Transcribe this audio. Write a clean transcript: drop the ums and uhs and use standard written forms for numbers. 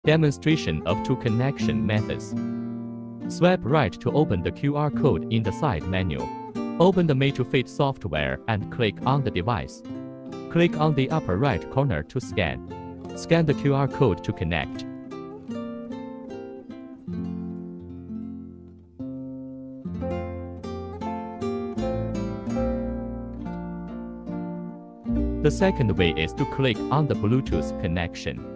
Demonstration of two connection methods. Swipe right to open the QR code in the side menu. Open the Made2Fit software and click on the device. Click on the upper right corner to scan. Scan the QR code to connect. The second way is to click on the Bluetooth connection.